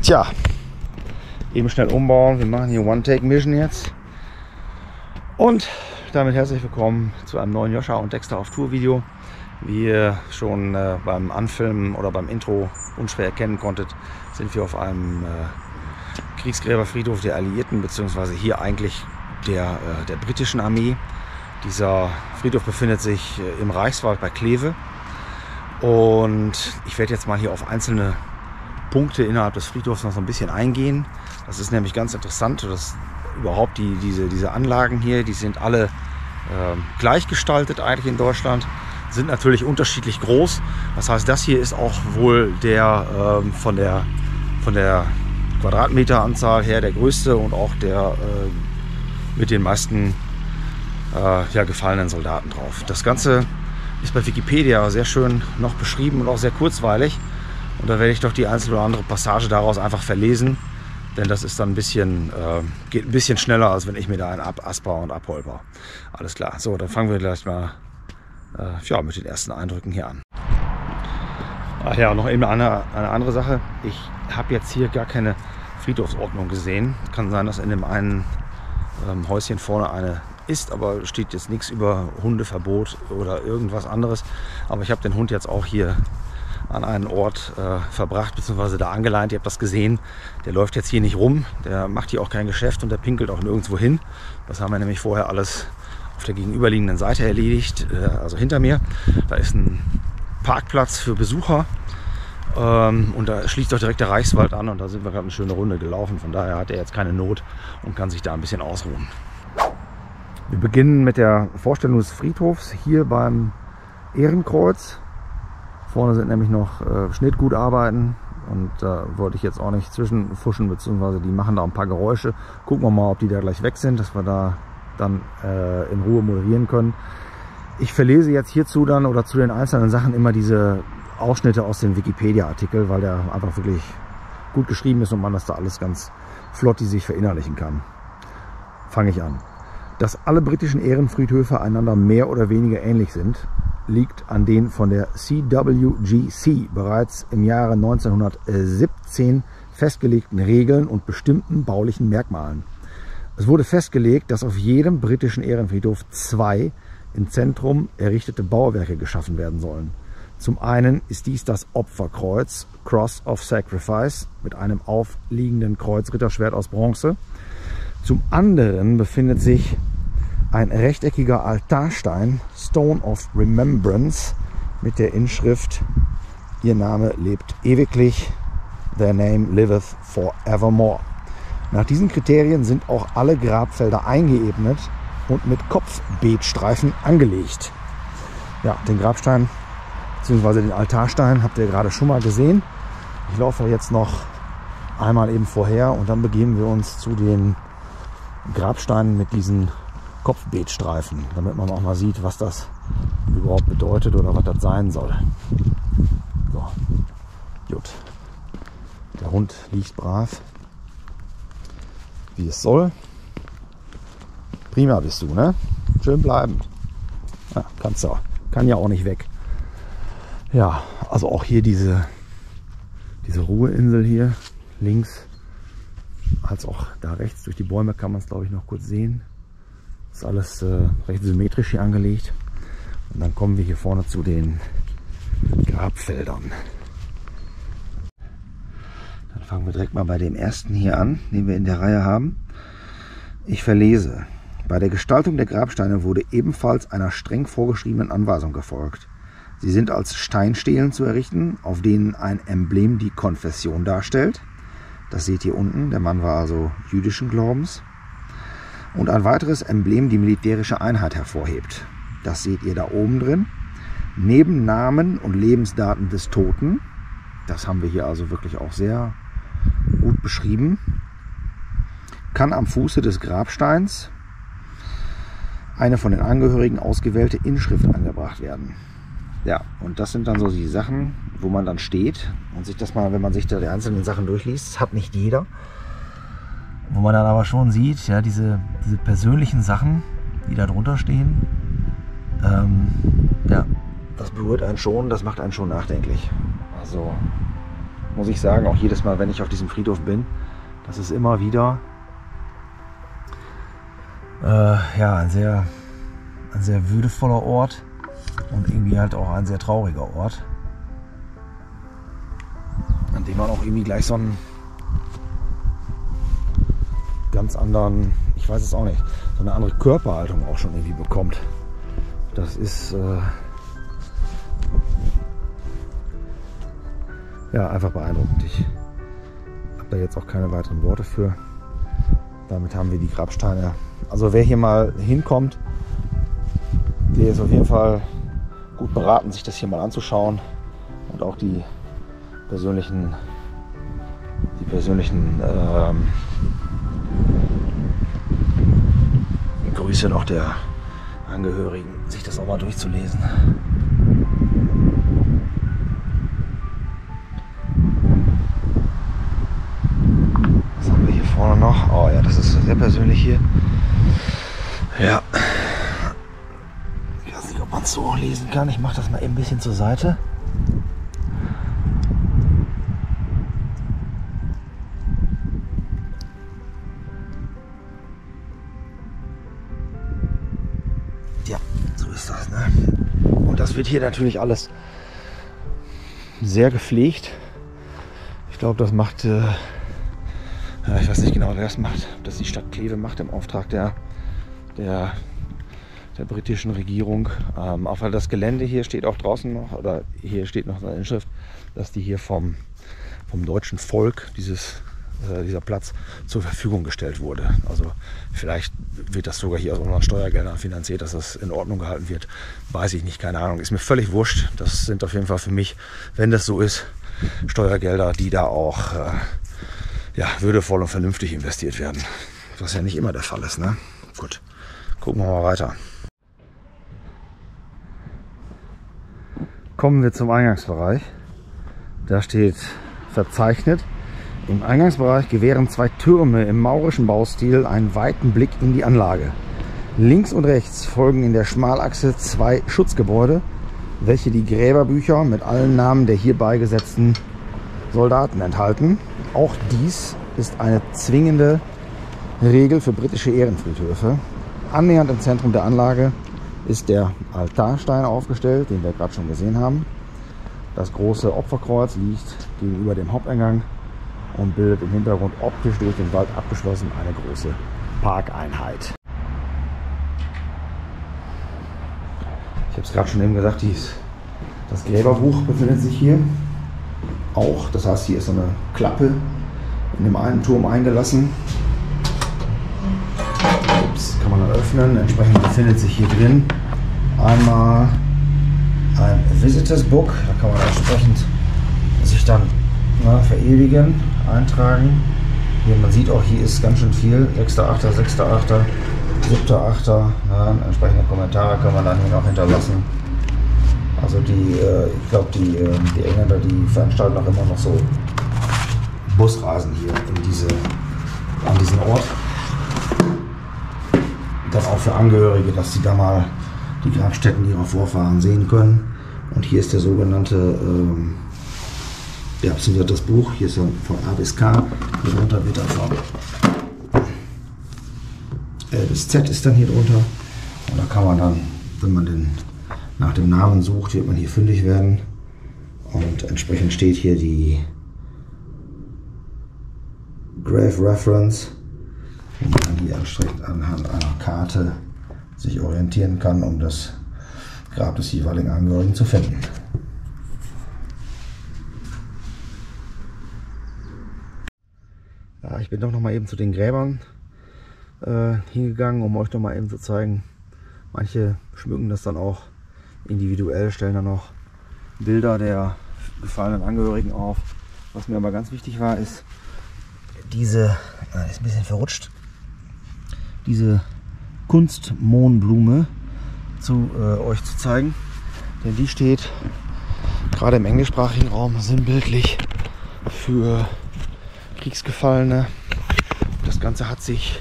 Tja, eben schnell umbauen. Wir machen hier One-Take-Mission jetzt. Und damit herzlich willkommen zu einem neuen Joscha und Dexter auf Tour Video. Wie ihr schon beim Anfilmen oder beim Intro unschwer erkennen konntet, sind wir auf einem Kriegsgräberfriedhof der Alliierten, beziehungsweise hier eigentlich der britischen Armee. Dieser Friedhof befindet sich im Reichswald bei Kleve. Und ich werde jetzt mal hier auf einzelne Punkte innerhalb des Friedhofs noch so ein bisschen eingehen. Das ist nämlich ganz interessant, dass überhaupt diese Anlagen hier, die sind alle gleich gestaltet eigentlich in Deutschland, sind natürlich unterschiedlich groß. Das heißt, das hier ist auch wohl der von der Quadratmeteranzahl her der größte und auch der mit den meisten gefallenen Soldaten drauf. Das Ganze ist bei Wikipedia sehr schön noch beschrieben und auch sehr kurzweilig. Und da werde ich doch die einzelne oder andere Passage daraus einfach verlesen. Denn das ist dann geht ein bisschen schneller, als wenn ich mir da einen abasper und abholper. Alles klar. So, dann fangen wir gleich mal mit den ersten Eindrücken hier an. Ach ja, noch eben eine andere Sache. Ich habe jetzt hier gar keine Friedhofsordnung gesehen. Kann sein, dass in dem einen Häuschen vorne eine ist, aber steht jetzt nichts über Hundeverbot oder irgendwas anderes. Aber ich habe den Hund jetzt auch hier an einen Ort verbracht, beziehungsweise da angeleint. Ihr habt das gesehen. Der läuft jetzt hier nicht rum. Der macht hier auch kein Geschäft und der pinkelt auch nirgendwo hin. Das haben wir nämlich vorher alles auf der gegenüberliegenden Seite erledigt, also hinter mir. Da ist ein Parkplatz für Besucher und da schließt auch direkt der Reichswald an und da sind wir gerade eine schöne Runde gelaufen. Von daher hat er jetzt keine Not und kann sich da ein bisschen ausruhen. Wir beginnen mit der Vorstellung des Friedhofs hier beim Ehrenkreuz. Vorne sind nämlich noch Schnittgutarbeiten und da wollte ich jetzt auch nicht zwischenfuschen, beziehungsweise die machen da ein paar Geräusche. Gucken wir mal, ob die da gleich weg sind, dass wir da dann in Ruhe moderieren können. Ich verlese jetzt hierzu dann oder zu den einzelnen Sachen immer diese Ausschnitte aus dem Wikipedia-Artikel, weil der einfach wirklich gut geschrieben ist und man das da alles ganz flott sich verinnerlichen kann. Fange ich an. Dass alle britischen Ehrenfriedhöfe einander mehr oder weniger ähnlich sind, liegt an den von der CWGC bereits im Jahre 1917 festgelegten Regeln und bestimmten baulichen Merkmalen. Es wurde festgelegt, dass auf jedem britischen Ehrenfriedhof 2 im Zentrum errichtete Bauwerke geschaffen werden sollen. Zum einen ist dies das Opferkreuz, Cross of Sacrifice, mit einem aufliegenden Kreuzritterschwert aus Bronze. Zum anderen befindet sich ein rechteckiger Altarstein, Stone of Remembrance, mit der Inschrift: Ihr Name lebt ewiglich, their name liveth forevermore. Nach diesen Kriterien sind auch alle Grabfelder eingeebnet und mit Kopfbeetstreifen angelegt. Ja, den Grabstein bzw. den Altarstein habt ihr gerade schon mal gesehen. Ich laufe jetzt noch einmal eben vorher und dann begeben wir uns zu den Grabsteinen mit diesen Kopfbeetstreifen, damit man auch mal sieht, was das überhaupt bedeutet oder was das sein soll. So, gut. Der Hund liegt brav, wie es soll. Prima bist du, ne? Schön bleibend. Ja, kannst du. Kann ja auch nicht weg. Ja, also auch hier diese Ruheinsel hier links, als auch da rechts durch die Bäume kann man es, glaube ich, noch kurz sehen. Ist alles recht symmetrisch hier angelegt. Und dann kommen wir hier vorne zu den Grabfeldern. Dann fangen wir direkt mal bei dem ersten hier an, den wir in der Reihe haben. Ich verlese. Bei der Gestaltung der Grabsteine wurde ebenfalls einer streng vorgeschriebenen Anweisung gefolgt. Sie sind als Steinstelen zu errichten, auf denen ein Emblem die Konfession darstellt. Das seht ihr unten, der Mann war also jüdischen Glaubens. Und ein weiteres Emblem die militärische Einheit hervorhebt. Das seht ihr da oben drin. Neben Namen und Lebensdaten des Toten, das haben wir hier also wirklich auch sehr gut beschrieben, kann am Fuße des Grabsteins eine von den Angehörigen ausgewählte Inschrift angebracht werden. Ja, und das sind dann so die Sachen, wo man dann steht und sich das mal, wenn man sich da die einzelnen Sachen durchliest, das hat nicht jeder. Wo man dann aber schon sieht, ja, diese persönlichen Sachen, die da drunter stehen, ja, das berührt einen schon, das macht einen schon nachdenklich. Also muss ich sagen, auch jedes Mal, wenn ich auf diesem Friedhof bin, das ist immer wieder ja, ein sehr würdevoller Ort und irgendwie halt auch ein sehr trauriger Ort, an dem man auch irgendwie gleich so einen ganz anderen, ich weiß es auch nicht, so eine andere Körperhaltung auch schon irgendwie bekommt. Das ist ja einfach beeindruckend. Ich habe da jetzt auch keine weiteren Worte für. Damit haben wir die Grabsteine. Also wer hier mal hinkommt, der ist auf jeden Fall gut beraten, sich das hier mal anzuschauen und auch die persönlichen Grüße noch der Angehörigen, sich das auch mal durchzulesen. Was haben wir hier vorne noch? Oh ja, das ist sehr persönlich hier. Ja. Ich weiß nicht, ob man es so auch lesen kann. Ich mache das mal eben ein bisschen zur Seite. Ja, so ist das, ne? Und das wird hier natürlich alles sehr gepflegt. Ich glaube, das macht, ich weiß nicht genau, wer das macht, ob das die Stadt Kleve macht im Auftrag der britischen Regierung. Auf das Gelände hier steht auch draußen noch, oder hier steht noch eine Inschrift, dass die hier vom deutschen Volk dieser Platz zur Verfügung gestellt wurde. Also vielleicht wird das sogar hier aus unseren Steuergeldern finanziert, dass das in Ordnung gehalten wird. Weiß ich nicht, keine Ahnung. Ist mir völlig wurscht. Das sind auf jeden Fall für mich, wenn das so ist, Steuergelder, die da auch ja, würdevoll und vernünftig investiert werden. Was ja nicht immer der Fall ist, ne? Gut, gucken wir mal weiter. Kommen wir zum Eingangsbereich. Da steht verzeichnet: Im Eingangsbereich gewähren zwei Türme im maurischen Baustil einen weiten Blick in die Anlage. Links und rechts folgen in der Schmalachse zwei Schutzgebäude, welche die Gräberbücher mit allen Namen der hier beigesetzten Soldaten enthalten. Auch dies ist eine zwingende Regel für britische Ehrenfriedhöfe. Annähernd im Zentrum der Anlage ist der Altarstein aufgestellt, den wir gerade schon gesehen haben. Das große Opferkreuz liegt gegenüber dem Haupteingang und bildet im Hintergrund optisch durch den Wald abgeschlossen eine große Parkeinheit. Ich habe es gerade schon eben gesagt, das Gräberbuch befindet sich hier auch. Das heißt, hier ist so eine Klappe in dem einen Turm eingelassen. Ups, kann man dann öffnen. Entsprechend befindet sich hier drin einmal ein Visitors Book. Da kann man entsprechend sich dann verewigen, eintragen. Hier, man sieht auch, hier ist ganz schön viel. 6.8., 6.8., 7.8. Ja, entsprechende Kommentare kann man dann hier noch hinterlassen. Also ich glaube, die Engländer, die veranstalten auch immer noch so Busreisen hier an diesen Ort. Dann auch für Angehörige, dass sie da mal die Grabstätten ihrer Vorfahren sehen können. Und hier ist der sogenannte, beziehungsweise das Buch, hier ist ja von A bis K, hier drunter wird dann von L bis Z ist dann hier drunter. Und da kann man dann, wenn man nach dem Namen sucht, wird man hier fündig werden. Und entsprechend steht hier die Grave Reference, wo man dann hier entsprechend anhand einer Karte sich orientieren kann, um das Grab des jeweiligen Angehörigen zu finden. Ja, ich bin doch noch mal eben zu den Gräbern hingegangen, um euch noch mal eben zu zeigen. Manche schmücken das dann auch individuell, stellen dann noch Bilder der gefallenen Angehörigen auf. Was mir aber ganz wichtig war, ist diese, ist ein bisschen verrutscht, diese Kunstmohnblume euch zu zeigen. Denn die steht gerade im englischsprachigen Raum sinnbildlich für Kriegsgefallene. Das Ganze hat sich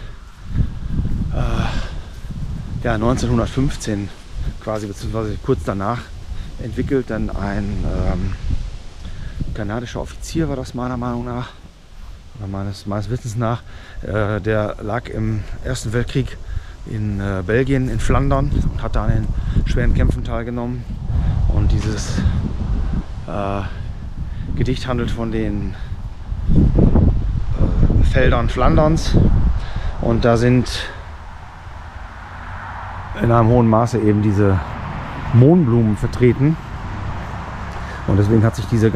1915 quasi, beziehungsweise kurz danach entwickelt, dann ein kanadischer Offizier war das meiner Meinung nach, oder meines Wissens nach. Der lag im Ersten Weltkrieg in Belgien, in Flandern, und hat da an den schweren Kämpfen teilgenommen. Und dieses Gedicht handelt von den Feldern Flanderns, und da sind in einem hohen Maße eben diese Mohnblumen vertreten, und deswegen hat sich diese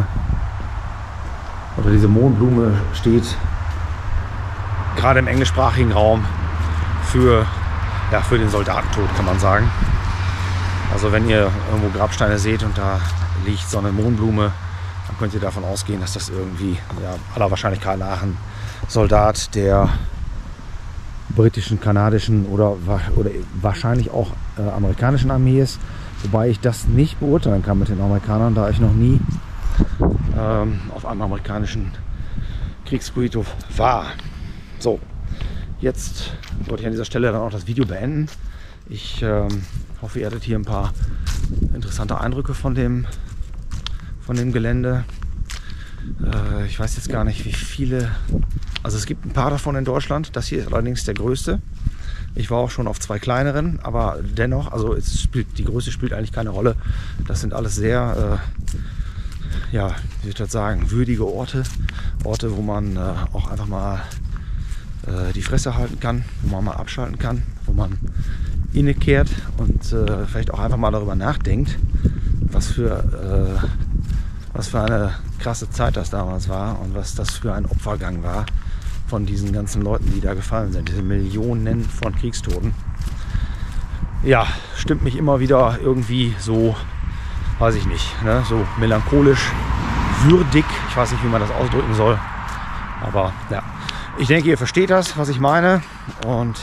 Mohnblume steht gerade im englischsprachigen Raum für den Soldatentod, kann man sagen. Also wenn ihr irgendwo Grabsteine seht und da liegt so eine Mohnblume, dann könnt ihr davon ausgehen, dass das irgendwie aller Wahrscheinlichkeit nach ein Soldat der britischen, kanadischen oder wahrscheinlich auch amerikanischen Armee ist. Wobei ich das nicht beurteilen kann mit den Amerikanern, da ich noch nie auf einem amerikanischen Kriegsfriedhof war. So, jetzt wollte ich an dieser Stelle dann auch das Video beenden. Ich hoffe, ihr hattet hier ein paar interessante Eindrücke von dem Gelände. Ich weiß jetzt gar nicht, wie viele. Also es gibt ein paar davon in Deutschland. Das hier ist allerdings der größte. Ich war auch schon auf 2 kleineren, aber dennoch, also die Größe spielt eigentlich keine Rolle. Das sind alles sehr, wie soll ich das sagen, würdige Orte. Orte, wo man auch einfach mal die Fresse halten kann, wo man mal abschalten kann, wo man innekehrt und vielleicht auch einfach mal darüber nachdenkt, was für eine krasse Zeit das damals war und was das für ein Opfergang war von diesen ganzen Leuten, die da gefallen sind, diese Millionen von Kriegstoten. Ja, stimmt mich immer wieder irgendwie so, weiß ich nicht, ne, so melancholisch, würdig, ich weiß nicht, wie man das ausdrücken soll, aber ja, ich denke, ihr versteht das, was ich meine, und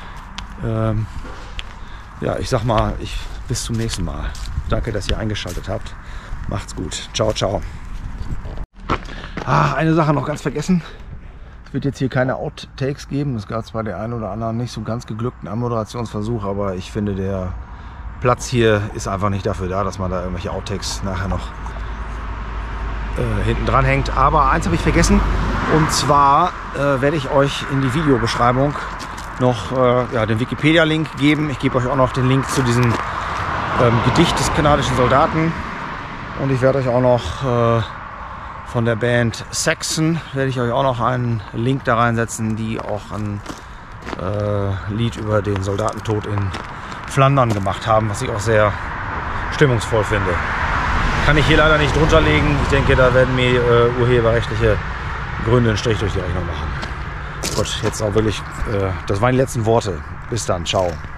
ich sag mal, bis zum nächsten Mal. Danke, dass ihr eingeschaltet habt. Macht's gut. Ciao, ciao. Eine Sache noch ganz vergessen. Es wird jetzt hier keine Outtakes geben. Es gab zwar den einen oder anderen nicht so ganz geglückten Anmoderationsversuch, aber ich finde, der Platz hier ist einfach nicht dafür da, dass man da irgendwelche Outtakes nachher noch hinten dran hängt. Aber eins habe ich vergessen, und zwar werde ich euch in die Videobeschreibung noch den Wikipedia-Link geben. Ich gebe euch auch noch den Link zu diesem Gedicht des kanadischen Soldaten, und ich werde euch auch noch von der Band Saxon werde ich euch auch noch einen Link da reinsetzen, die auch ein Lied über den Soldatentod in Flandern gemacht haben, was ich auch sehr stimmungsvoll finde. Kann ich hier leider nicht drunter legen. Ich denke, da werden mir urheberrechtliche Gründe einen Strich durch die Rechnung machen. Gut, jetzt auch wirklich, das waren die letzten Worte. Bis dann, ciao.